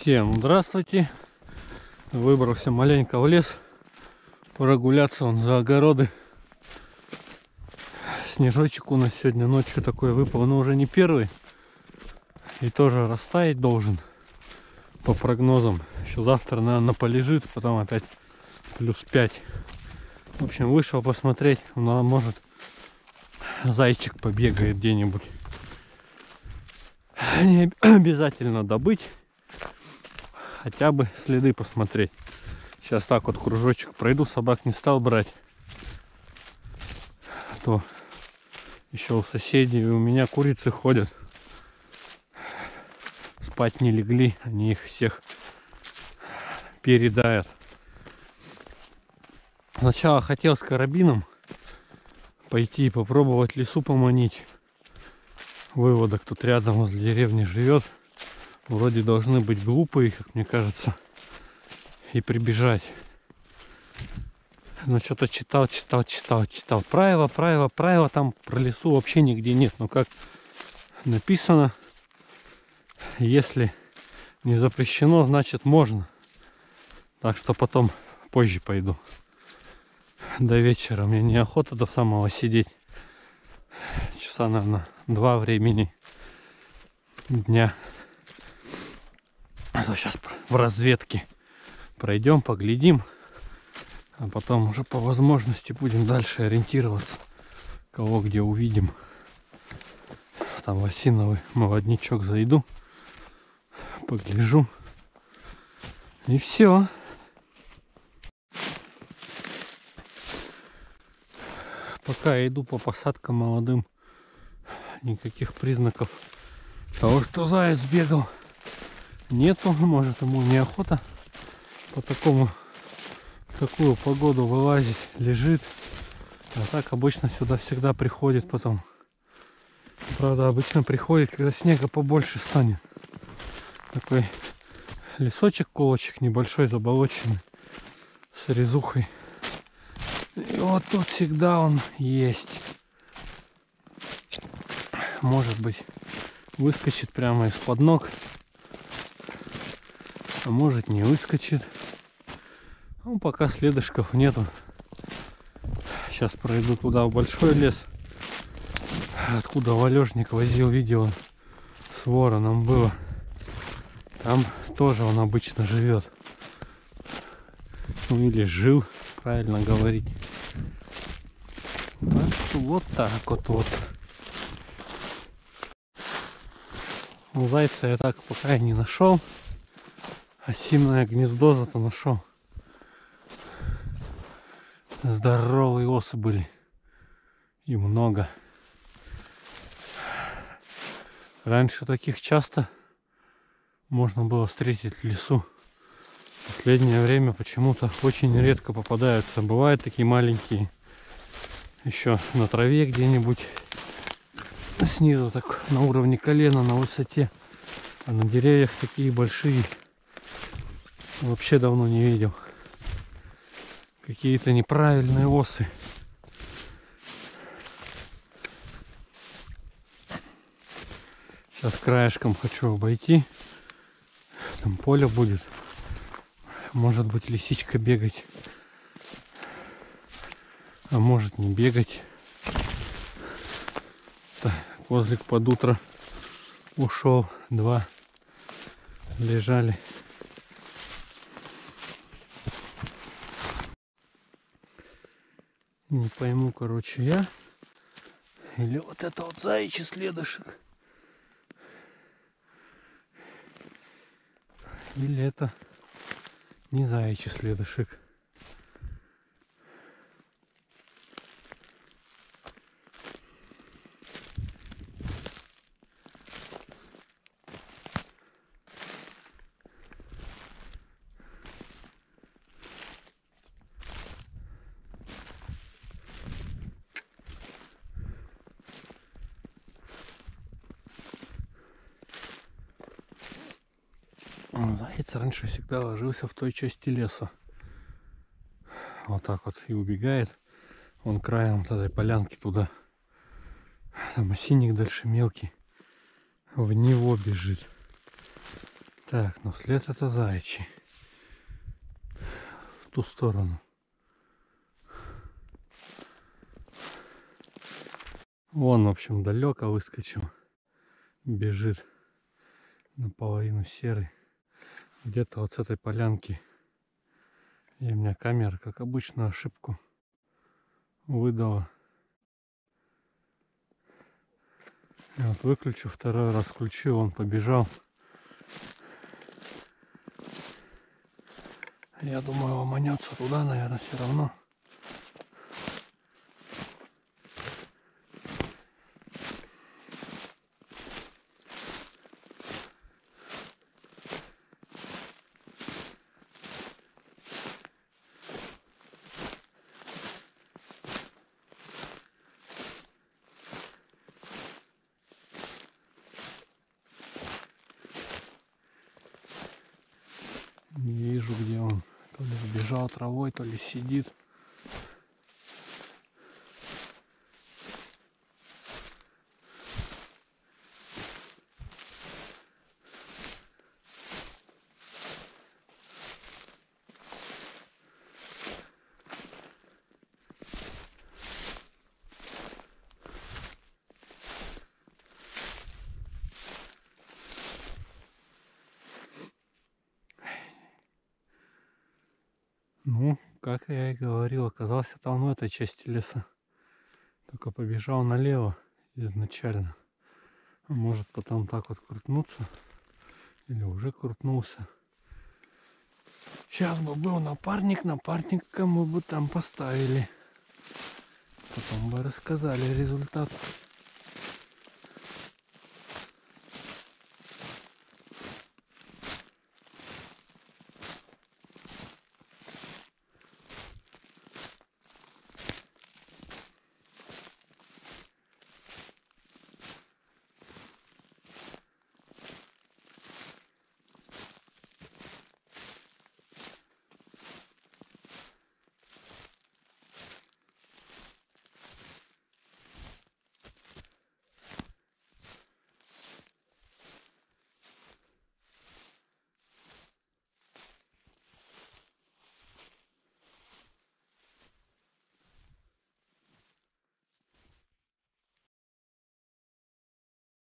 Всем здравствуйте. Выбрался маленько в лес прогуляться он за огороды. Снежочек у нас сегодня ночью такой выпал, но уже не первый. И тоже растаять должен по прогнозам. Еще завтра, наверное, полежит, потом опять плюс 5. В общем, вышел посмотреть, может зайчик побегает где-нибудь. Не обязательно добыть, хотя бы следы посмотреть. Сейчас так вот кружочек пройду, собак не стал брать. А то еще у соседей и у меня курицы ходят. Спать не легли, они их всех передают. Сначала хотел с карабином пойти и попробовать лесу поманить. Выводок тут рядом возле деревни живет. Вроде должны быть глупые, как мне кажется, и прибежать. Но что-то читал. Правила, там про лесу вообще нигде нет. Но как написано, если не запрещено, значит можно. Так что потом позже пойду. До вечера. Мне неохота до самого сидеть. Часа, наверное, 2 времени дня. А то сейчас в разведке пройдем, поглядим. А потом уже по возможности будем дальше ориентироваться. Кого где увидим. Там в осиновый молодничок зайду. Погляжу. И все. Пока я иду по посадкам молодым, никаких признаков того, что заяц бегал, нету. Может, ему неохота по такую погоду вылазить, лежит. А так обычно сюда всегда приходит потом. Правда, обычно приходит, когда снега побольше станет. Такой лесочек, колочек небольшой, заболоченный, с резухой. И вот тут всегда он есть. Может быть, выскочит прямо из-под ног. А может, не выскочит. Ну, пока следышков нету. Сейчас пройду туда, в большой лес. Откуда валежник возил, видео с вороном было. Там тоже он обычно живет. Ну или жил, правильно говорить. Так что вот так вот. Зайца я так пока и не нашел. Осиное гнездо зато нашел. Здоровые осы были. И много. Раньше таких часто можно было встретить в лесу. В последнее время почему-то очень редко попадаются. Бывают такие маленькие. Еще на траве где-нибудь. Снизу так на уровне колена, на высоте. А на деревьях такие большие. Вообще давно не видел. Какие-то неправильные осы. Сейчас краешком хочу обойти. Там поле будет. Может быть, лисичка бегать. А может, не бегать. Так, козлик под утро ушел. 2 лежали. Не пойму, короче, я. Или вот это вот заячий следышек. Или это не заячий следышек. Заяц раньше всегда ложился в той части леса. Вот так вот и убегает. Он краем вот этой полянки туда. Там осинник дальше мелкий. В него бежит. Так, ну след это заячий. В ту сторону. Вон, в общем, далеко выскочил. Бежит. Наполовину серый. Где-то вот с этой полянки. И у меня камера, как обычно, ошибку выдала. Я вот выключу, второй раз включил, он побежал. Я думаю, ломанется туда, наверное, все равно. Не вижу, где он. То ли сбежал травой, то ли сидит. Ну, как я и говорил, оказался там в этой части леса. Только побежал налево изначально. А может потом так вот крутнуться. Или уже крутнулся. Сейчас бы был напарника мы бы там поставили. Потом бы рассказали результат.